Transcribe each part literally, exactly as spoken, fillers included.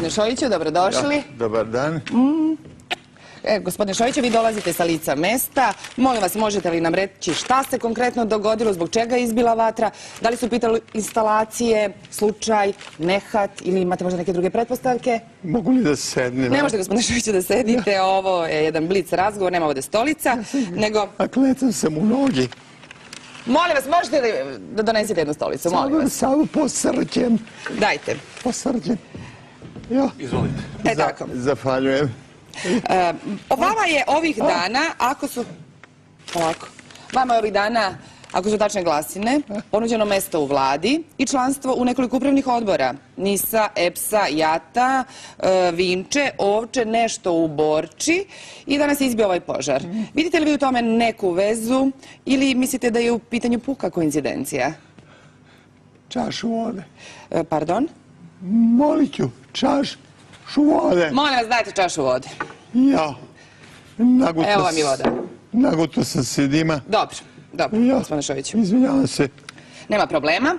Gospodine Šojiću, dobrodošli. Dobar dan. Gospodine Šojiću, vi dolazite sa lica mesta. Molim vas, možete li nam reći šta se konkretno dogodilo, zbog čega je izbila vatra? Da li su pitali instalacije, slučaj, nehat ili imate možda neke druge pretpostavke? Mogu li da sednem? Ne možete, gospodine Šojiću, da sedite. Ovo je jedan blic razgovor, nema ovde stolica, nego... A klecam sam u nogi. Molim vas, možete li da donesete jednu stolicu, molim vas? Samo posrđem. Dajte. Posrđem. Jo. Izvolite. E tako. Zahvaljujem. O vama je ovih dana, ako su... Ovako. Vama je ovih dana, ako su tačne glasine, ponuđeno mesto u vladi i članstvo u nekoliko upravnih odbora. Nisa, EPS-a, JAT-a, Vinče, Ovče, nešto u Borči i danas je izbio ovaj požar. Vidite li vi u tome neku vezu ili mislite da je u pitanju puka koincidencija? Čašu vode. Pardon? Molit ću, čašu vode. Molim vas, dajte čašu vode. Ja. Evo vam i voda. Naguto sam se dima. Dobro, dobro, gospodine Šojiću. Izvinjavam se. Nema problema.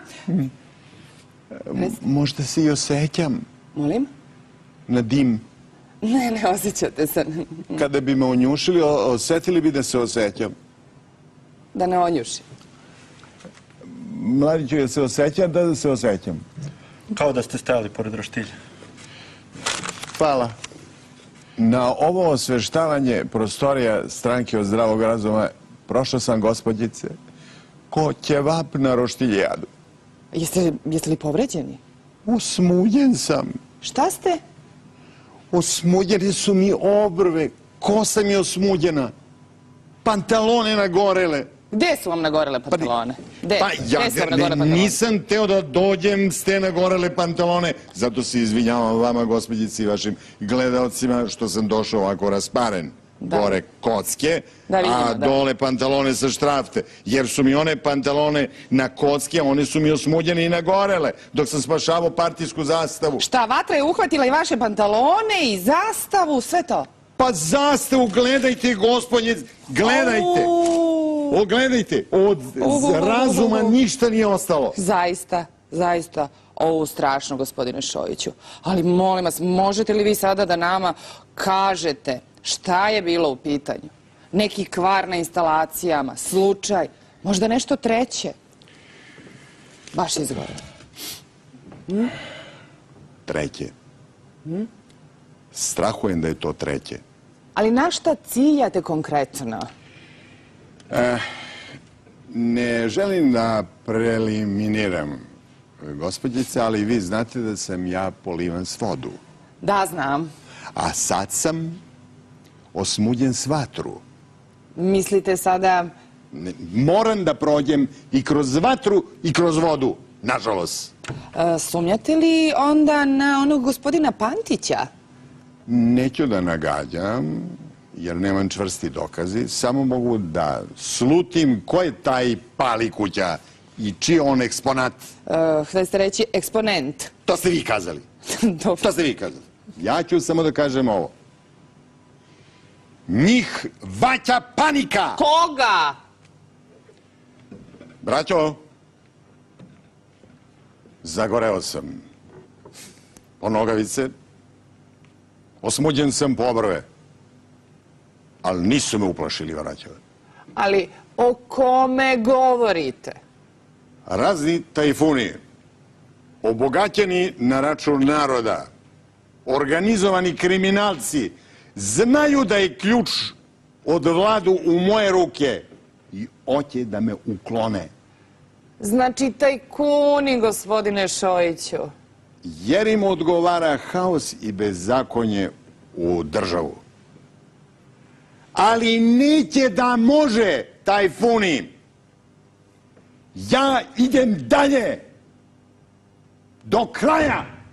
Možda se i osjećam Molim? na dim. Ne, ne osjećate se. Kada bi me onjušili, osjetili bi da se osjećam. Da ne onjuši. Mladiću, je se osjećam da se osjećam. Kao da ste stajali pored roštilja. Hvala. Na ovo osveštavanje prostorija stranke od zdravog razuma prošao sam, gospođice, ko ćevap na roštiljadu. Jeste, jeste li povređeni? Osmuljen sam. Šta ste? Osmuljeni su mi obrve, kosa mi je osmuljena, pantalone nagorele. Gde su vam nagorele pantalone? Gde? Pa ja Gde su vam nagorele pantalone? nisam teo da dođem s te nagorele pantalone, zato se izvinjavam vama, gospođici, i vašim gledalcima što sam došao ovako rasparen. Gore kocke, a dole pantalone sa štrafte. Jer su mi one pantalone na kocke, one su mi osmuljene i nagorele, dok sam spašavao partijsku zastavu. Šta, vatra je uhvatila i vaše pantalone i zastavu, sve to? Pa zastavu, gledajte, gospodje, gledajte. Ogledajte, od razuma ništa nije ostalo. Zaista, zaista, ovo strašno, gospodine Šojiću. Ali molim vas, možete li vi sada da nama kažete šta je bilo u pitanju? Neki kvar na instalacijama, slučaj, možda nešto treće? Baš izgleda. Treće. Strahujem da je to treće. Ali na šta ciljate konkretno? Ne želim da preliminiram, gospođice, ali vi znate da sam ja polivan s vodu. Da, znam. A sad sam osmuljen s vatru. Mislite sada... Moram da prođem i kroz vatru i kroz vodu, nažalost. Sumnjate li onda na onog gospodina Pantića? Neću da nagađam, jer nemam čvrsti dokazi, samo mogu da slutim ko je taj Palikuća i čiji je on eksponat. Hteli ste reći eksponent. To ste vi kazali. To ste vi kazali. Ja ću samo da kažem ovo. Njih vaća panika! Koga? Braćo, zagoreo sam po nogavice, osmuđen sam po obrve, ali nisu me uplašili, braćo. Ali o kome govorite? Razni tajfuni, obogaćeni na račun naroda, organizovani kriminalci, znaju da je ključ od vladu u moje ruke i hoće da me uklone. Znači tajkuni, gospodine Šojiću. Jer im odgovara haos i bezakonje u državu. Ali neće da može, tajfuni. Ja idem dalje. Do kraja.